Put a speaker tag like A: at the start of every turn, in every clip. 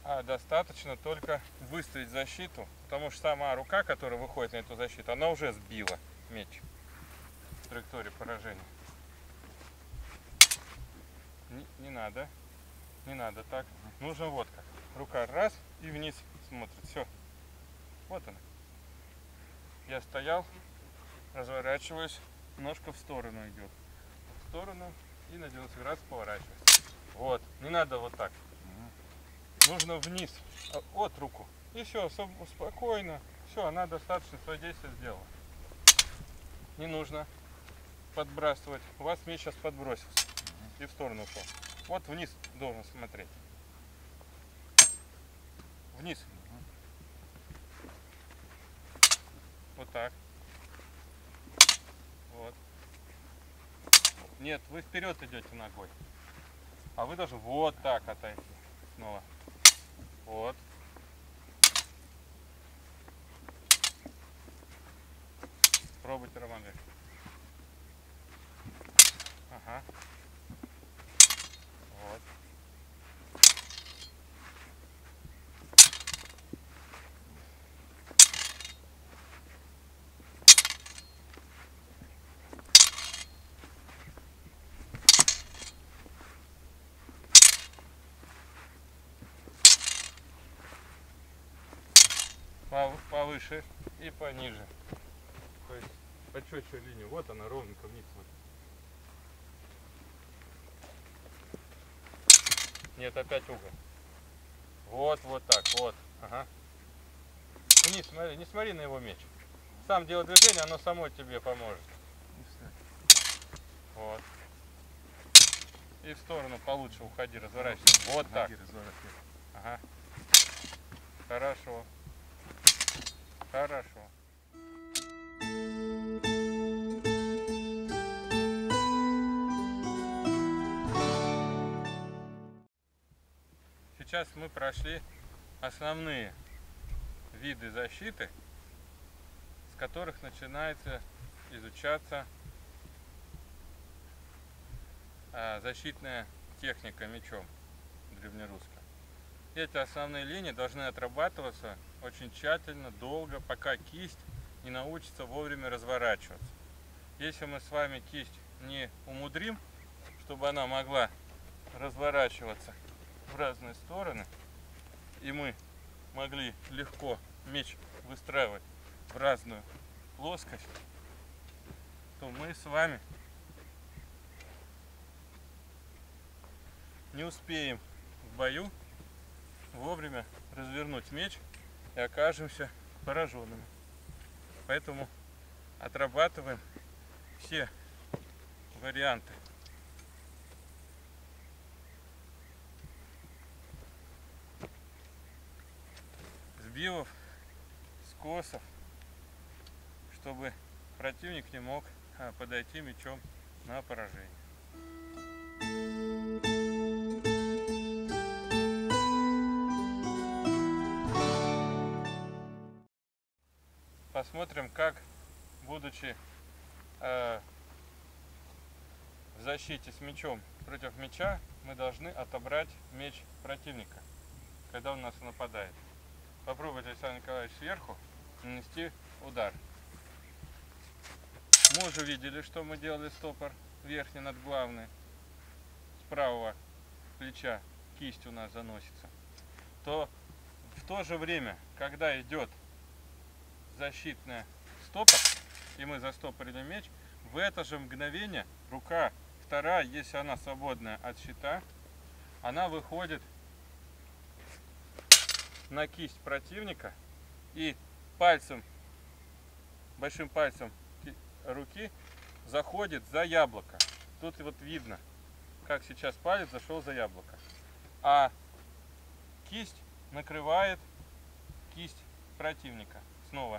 A: а достаточно только выставить защиту, потому что сама рука, которая выходит на эту защиту, она уже сбила меч в траектории поражения. Не надо так. Нужно вот как. Рука раз и вниз смотрит. Все. Вот она. Я стоял, разворачиваюсь, ножка в сторону идет. В сторону и на 90 градусов поворачиваюсь. Вот. Не надо вот так. Нужно вниз. Вот руку. И все, спокойно. Все, она достаточно свое действие сделала. Не нужно подбрасывать. У вас меч сейчас подбросился. И в сторону ушел. Вот вниз должен смотреть. Вниз. Вот так. Вот. Нет, вы вперед идете ногой. А вы должны вот так отойти. Снова. Вот. Пробуйте, Роман Ильич. Ага. Вот. Повыше и пониже. То есть почетче линию. Вот она ровненько вниз смотрит. Нет, опять угол. Вот так, вот. Ага. Вниз смотри, не смотри на его меч. Сам делай движение, оно само тебе поможет. Вот. И в сторону получше уходи, разворачивайся. Вот так. Ага. Хорошо. Хорошо. Сейчас мы прошли основные виды защиты, с которых начинается изучаться защитная техника мечом древнерусским. Эти основные линии должны отрабатываться очень тщательно, долго, пока кисть не научится вовремя разворачиваться. Если мы с вами кисть не умудрим, чтобы она могла разворачиваться в разные стороны, и мы могли легко меч выстраивать в разную плоскость, то мы с вами не успеем в бою вовремя развернуть меч и окажемся пораженными. Поэтому отрабатываем все варианты. Сбивов, скосов, чтобы противник не мог подойти мечом на поражение. Посмотрим, как, будучи в защите с мечом против меча, мы должны отобрать меч противника, когда он нас нападает. Попробуйте, Александр Николаевич, сверху нанести удар. Мы уже видели, что мы делали стопор верхний над главной. С правого плеча кисть у нас заносится. То в то же время, когда идет защитная стопор, и мы застопорили меч, в это же мгновение рука вторая, если она свободная от щита, она выходит на кисть противника и пальцем, большим пальцем руки заходит за яблоко. Тут вот видно, как сейчас палец зашел за яблоко. А кисть накрывает кисть противника. Снова.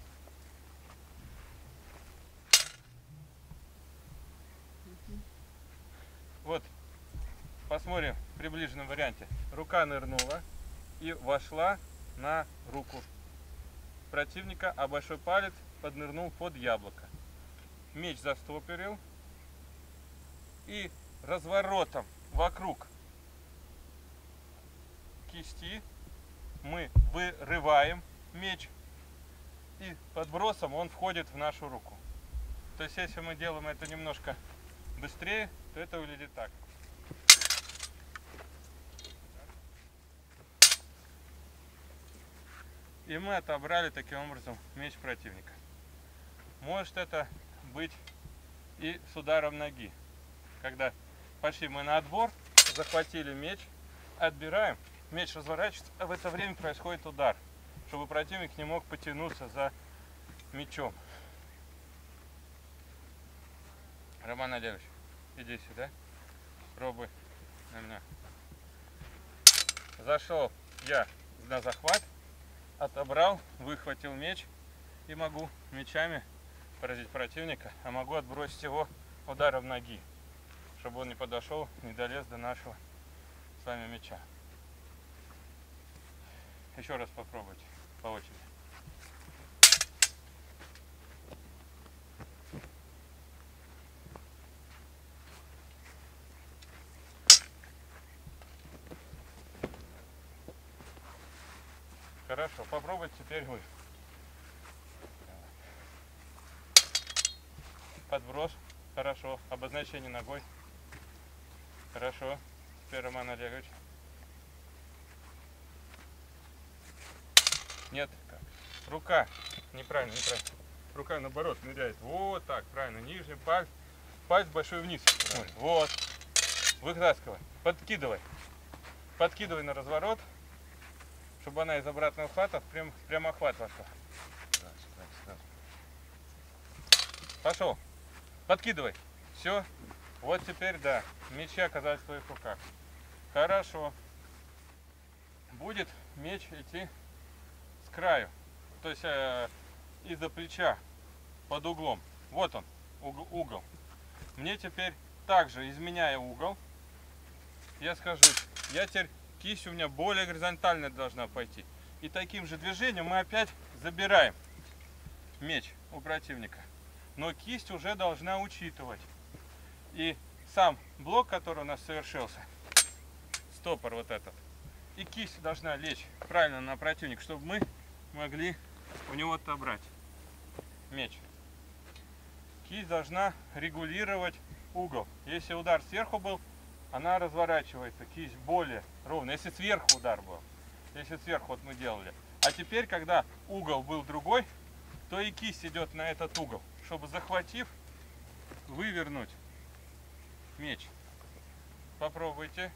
A: Вот, посмотрим в приближенном варианте. Рука нырнула и вошла на руку противника, а большой палец поднырнул под яблоко. Меч застопорил и разворотом вокруг кисти мы вырываем меч, и подбросом он входит в нашу руку. То есть если мы делаем это немножко быстрее, то это выглядит так. И мы отобрали таким образом меч противника. Может это быть и с ударом ноги. Когда пошли мы на отбор, захватили меч, отбираем, меч разворачивается, а в это время происходит удар, чтобы противник не мог потянуться за мечом. Роман Олегович, иди сюда, пробуй на меня. Зашел я на захват, отобрал, выхватил меч и могу мечами поразить противника, а могу отбросить его ударом ноги, чтобы он не подошел, не долез до нашего с вами меча. Еще раз попробуйте по очереди. Хорошо, попробуйте теперь вы. Подброс. Хорошо. Обозначение ногой. Хорошо. Теперь Роман Олегович. Нет. Рука. Неправильно, неправильно. Рука наоборот ныряет. Вот так, правильно. Нижний палец. Палец большой вниз. Вот. Вытаскивай. Подкидывай. Подкидывай на разворот, чтобы она из обратного хвата в прямохват вошла. Пошел. Подкидывай. Все. Вот теперь, да, мечи оказались в твоих руках. Хорошо. Будет меч идти с краю. То есть из-за плеча под углом. Вот он, угол. Мне теперь также, изменяя угол, я скажу, я теперь кисть у меня более горизонтально должна пойти. И таким же движением мы опять забираем меч у противника. Но кисть уже должна учитывать. И сам блок, который у нас совершился, стопор вот этот, и кисть должна лечь правильно на противника, чтобы мы могли у него отобрать меч. Кисть должна регулировать угол. Если удар сверху был, она разворачивается, кисть более ровно. Если сверху удар был, если сверху вот мы делали. А теперь, когда угол был другой, то и кисть идет на этот угол, чтобы, захватив, вывернуть меч. Попробуйте.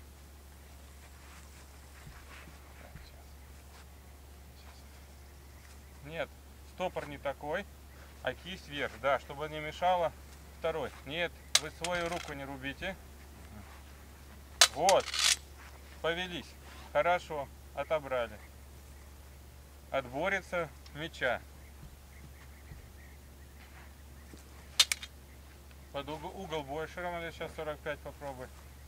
A: Нет, стопор не такой, а кисть вверх. Да, чтобы не мешало второй. Нет, вы свою руку не рубите. Вот, повелись. Хорошо, отобрали. Отборится меча. Под угол больше, Роман, сейчас 45 попробуй.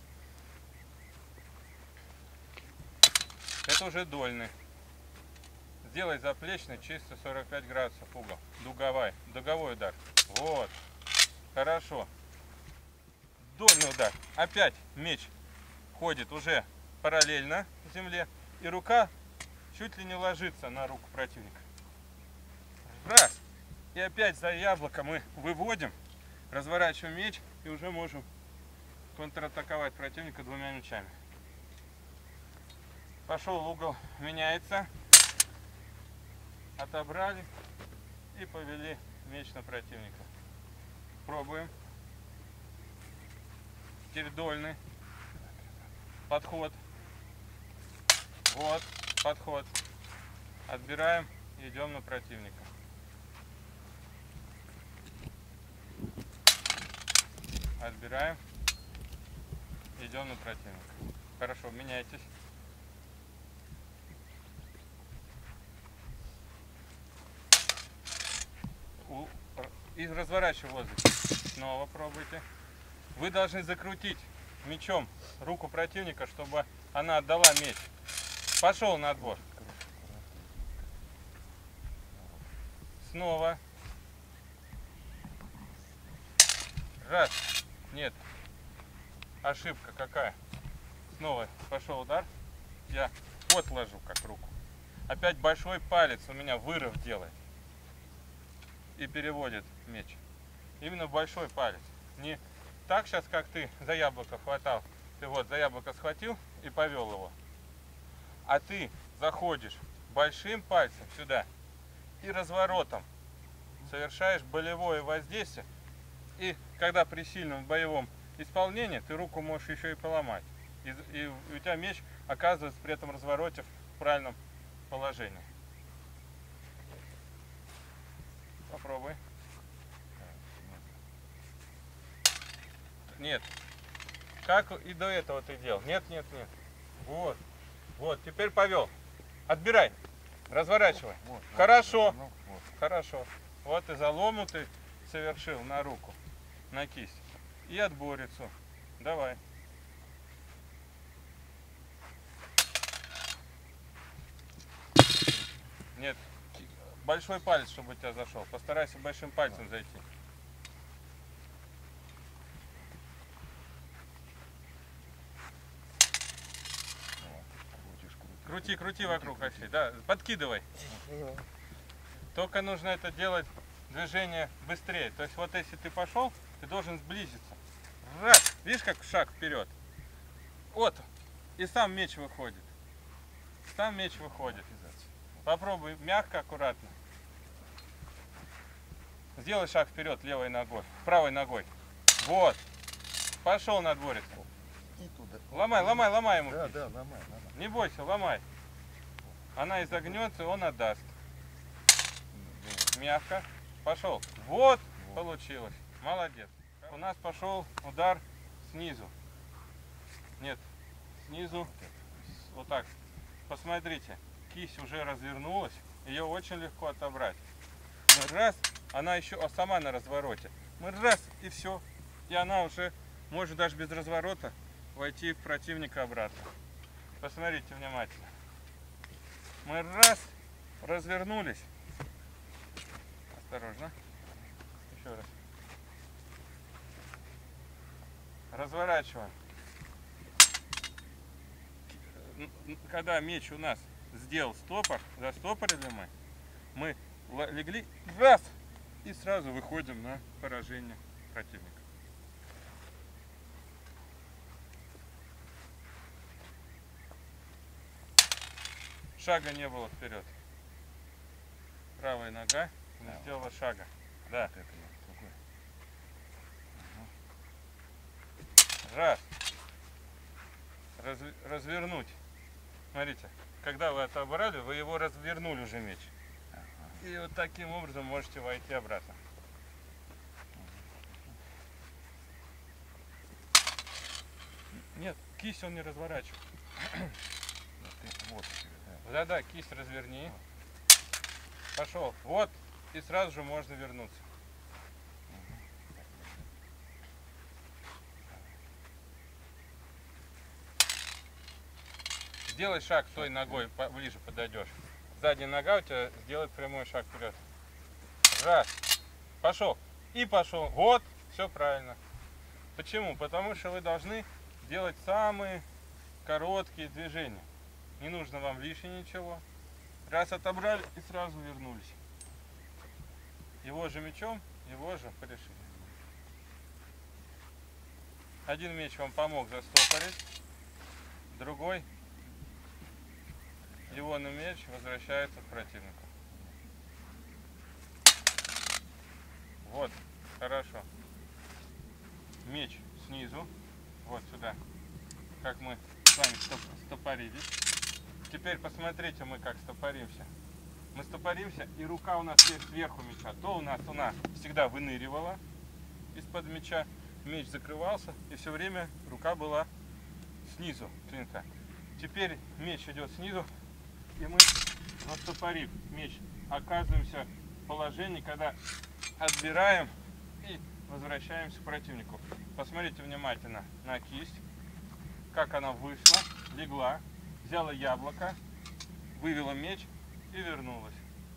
A: Это уже дольный. Сделай заплечный чисто 45 градусов угол. Дуговой удар. Вот. Хорошо. Дольный удар. Опять меч ходит уже параллельно земле. И рука чуть ли не ложится на руку противника. Раз. И опять за яблоко мы выводим. Разворачиваем меч и уже можем контратаковать противника двумя мечами. Пошел угол, меняется. Отобрали и повели меч на противника. Пробуем. Теперь дольный. Подход. Вот, подход. Отбираем и идем на противника. Отбираем. Идем на противника. Хорошо, меняйтесь. И разворачиваем в воздухе. Снова пробуйте. Вы должны закрутить мечом руку противника, чтобы она отдала меч. Пошел на отбор. Снова. Раз. Нет. Ошибка какая? Снова пошел удар. Я вот ложу как руку. Опять большой палец у меня вырыв делает. И переводит меч. Именно большой палец. Не так сейчас, как ты за яблоко хватал. Ты вот за яблоко схватил и повел его. А ты заходишь большим пальцем сюда и разворотом совершаешь болевое воздействие. И когда при сильном боевом исполнении ты руку можешь еще и поломать. И у тебя меч оказывается при этом развороте в правильном положении. Попробуй. Нет. Как и до этого ты делал? Нет, нет, нет. Вот. Вот. Теперь повел. Отбирай. Разворачивай. Вот, хорошо. Вот. Хорошо. Вот и залому ты совершил на руку, на кисть. И отборицу. Давай. Нет. Большой палец, чтобы у тебя зашел. Постарайся большим пальцем зайти. Крути, крути вокруг оси. Да, подкидывай. Только нужно это делать движение быстрее. То есть вот если ты пошел, ты должен сблизиться. Раз. Видишь, как шаг вперед? Вот. И сам меч выходит. Сам меч выходит. Попробуй мягко, аккуратно. Сделай шаг вперед левой ногой, правой ногой. Вот. Пошел на дворец. И туда. Ломай, ломай, ломай ему. Да, да, ломай, ломай. Не бойся, ломай. Она изогнется, и он отдаст. Мягко. Пошел. Вот, получилось. Молодец. У нас пошел удар снизу. Нет, снизу. Вот так. Посмотрите, кисть уже развернулась. Ее очень легко отобрать. Раз, она еще сама на развороте. Мы раз, и все. И она уже может даже без разворота войти в противника обратно. Посмотрите внимательно. Мы раз, развернулись. Осторожно. Еще раз. Разворачиваем. Когда меч у нас сделал стопор, застопорили мы легли раз и сразу выходим на поражение противника. Шага не было вперед. Правая нога не сделала шага. Да. Раз. Развернуть. Смотрите, когда вы отобрали, вы его развернули уже меч. И вот таким образом можете войти обратно. Нет, кисть он не разворачивает. Да-да, кисть разверни. Пошел. Вот. И сразу же можно вернуться. Сделай шаг той ногой, ближе подойдешь. Задняя нога у тебя сделает прямой шаг вперед. Раз. Пошел. И пошел. Вот. Все правильно. Почему? Потому что вы должны делать самые короткие движения. Не нужно вам лишнее ничего. Раз отобрали и сразу вернулись. Его же мечом, его же порешили. Один меч вам помог застопорить. Другой, его на меч возвращается к противнику. Вот, хорошо. Меч снизу, вот сюда, как мы с вами стопорились. Теперь посмотрите, мы как стопоримся. Мы стопоримся, и рука у нас сверху меча. То у нас она всегда выныривала из-под меча, меч закрывался, и все время рука была снизу клинка. Теперь меч идет снизу, и мы, застопорив меч, оказываемся в положении, когда отбираем и возвращаемся к противнику. Посмотрите внимательно на кисть, как она вышла, легла, взяла яблоко, вывела меч и вернулась.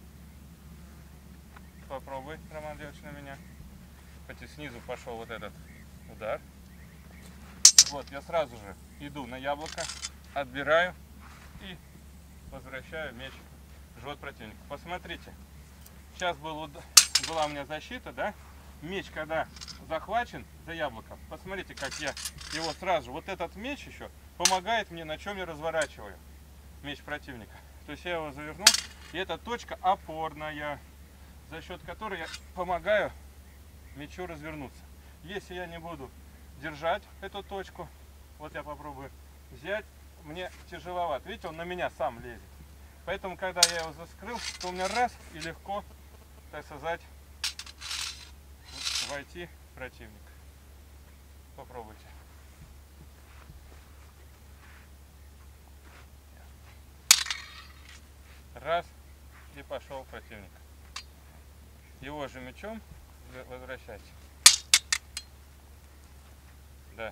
A: Попробуй, Роман Леович, на меня. Хоть и снизу пошел вот этот удар. Вот, я сразу же иду на яблоко, отбираю и возвращаю мяч в живот противника. Посмотрите, сейчас была у меня защита, да? Меч, когда захвачен за яблоком, посмотрите, как я его сразу же, вот этот меч еще помогает мне, на чем я разворачиваю меч противника. То есть я его завернул, и эта точка опорная, за счет которой я помогаю мячу развернуться. Если я не буду держать эту точку, вот я попробую взять, мне тяжеловато. Видите, он на меня сам лезет. Поэтому, когда я его заскрыл, то у меня раз и легко, так сказать, войти в противника. Попробуйте. Раз, и пошел противник. Его же мячом возвращайте. Да.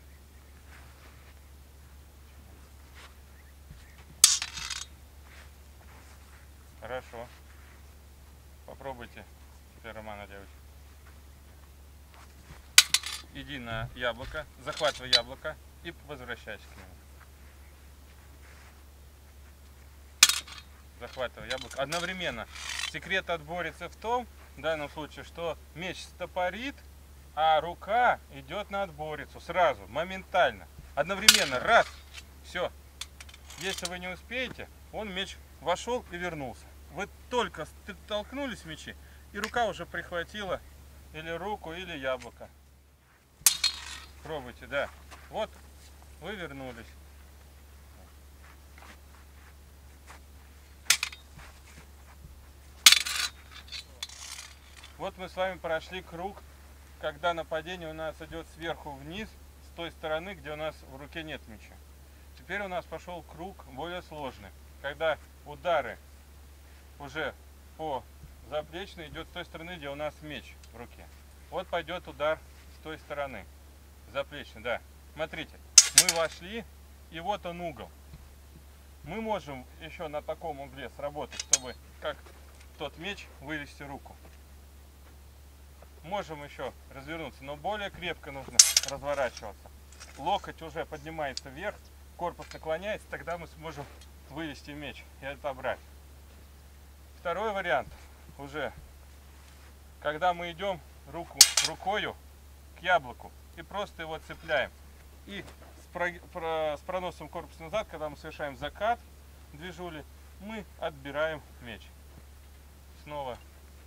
A: Хорошо. Попробуйте теперь Романа делать. Иди на яблоко, захватывай яблоко и возвращайся к нему. Захватывай яблоко. Одновременно. Секрет отборится в том, в данном случае, что меч стопорит, а рука идет на отборицу сразу, моментально. Одновременно. Раз. Все. Если вы не успеете, он меч вошел и вернулся. Вы только столкнулись в мячи, и рука уже прихватила или руку, или яблоко. Пробуйте, да. Вот, вы вернулись. Вот мы с вами прошли круг, когда нападение у нас идет сверху вниз, с той стороны, где у нас в руке нет мяча. Теперь у нас пошел круг более сложный, когда удары уже по заплечной идет с той стороны, где у нас меч в руке. Вот пойдет удар с той стороны. Заплечный, да. Смотрите, мы вошли, и вот он угол. Мы можем еще на таком угле сработать, чтобы как тот меч вывести руку. Можем еще развернуться, но более крепко нужно разворачиваться. Локоть уже поднимается вверх, корпус наклоняется, тогда мы сможем вывести меч и отобрать. Второй вариант уже, когда мы идем рукою к яблоку и просто его цепляем. И с проносом корпуса назад, когда мы совершаем закат движули, мы отбираем меч. Снова.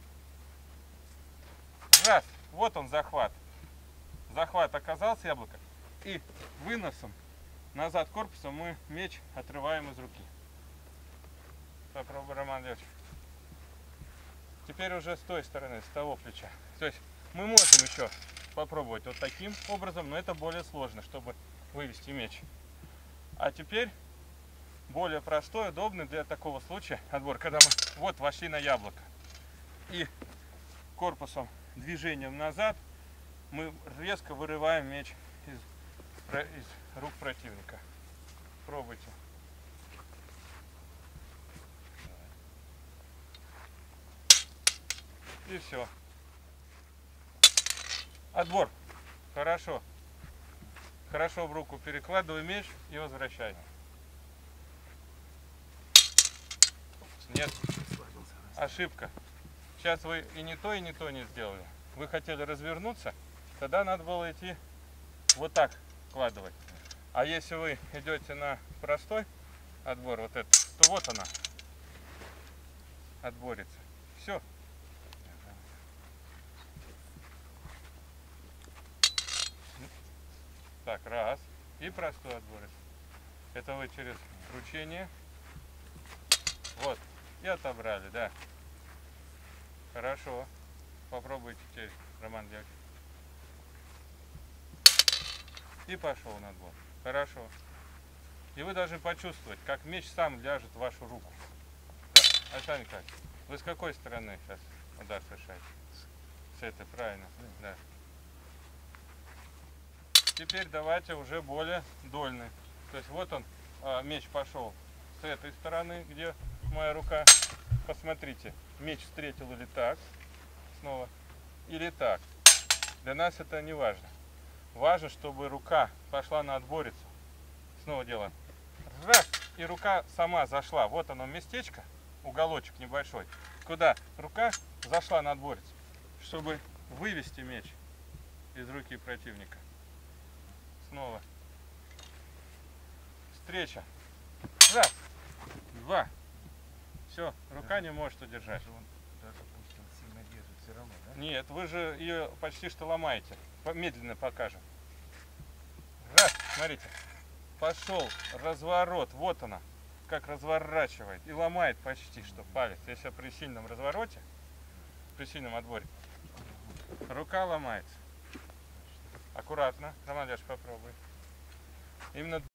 A: Раз. Вот он захват. Захват оказался яблоко. И выносом назад корпусом мы меч отрываем из руки. Попробуй, Роман Леович. Теперь уже с той стороны, с того плеча. То есть мы можем еще попробовать вот таким образом, но это более сложно, чтобы вывести меч. А теперь более простой, удобный для такого случая отбор, когда мы вот вошли на яблоко. И корпусом, движением назад мы резко вырываем меч из рук противника. Пробуйте. И все. Отбор. Хорошо. Хорошо в руку перекладывай меч и возвращай. Нет. Ошибка. Сейчас вы и не то не сделали. Вы хотели развернуться, тогда надо было идти вот так вкладывать. А если вы идете на простой отбор, вот этот, то вот она отборится. Все. Так, раз. И простой отборец. Это вы через кручение. Вот. И отобрали, да. Хорошо. Попробуйте теперь, Роман Леович. И пошел на отбор. Хорошо. И вы должны почувствовать, как меч сам ляжет в вашу руку. Александр Николаевич, вы с какой стороны сейчас удар совершаете? С этой, правильно. Да. Теперь давайте уже более дольный. То есть вот он, меч пошел с этой стороны, где моя рука. Посмотрите, меч встретил или так, снова, или так. Для нас это не важно. Важно, чтобы рука пошла на отборицу. Снова делаем. Раз. и рука сама зашла. Вот оно местечко, уголочек небольшой, куда рука зашла на дворец, чтобы вывести мяч из руки противника. Снова. Встреча. Раз, два. Все, рука не может удержать.
B: Он даже, допустим, сильно держит все равно, да?
A: Нет, вы же ее почти что ломаете. Медленно покажем. Раз, смотрите. Пошел разворот. Вот она. Как разворачивает. И ломает почти что палец. Если при сильном развороте, при сильном отборе, рука ломается. Аккуратно. Роман Ильич, попробуй. Именно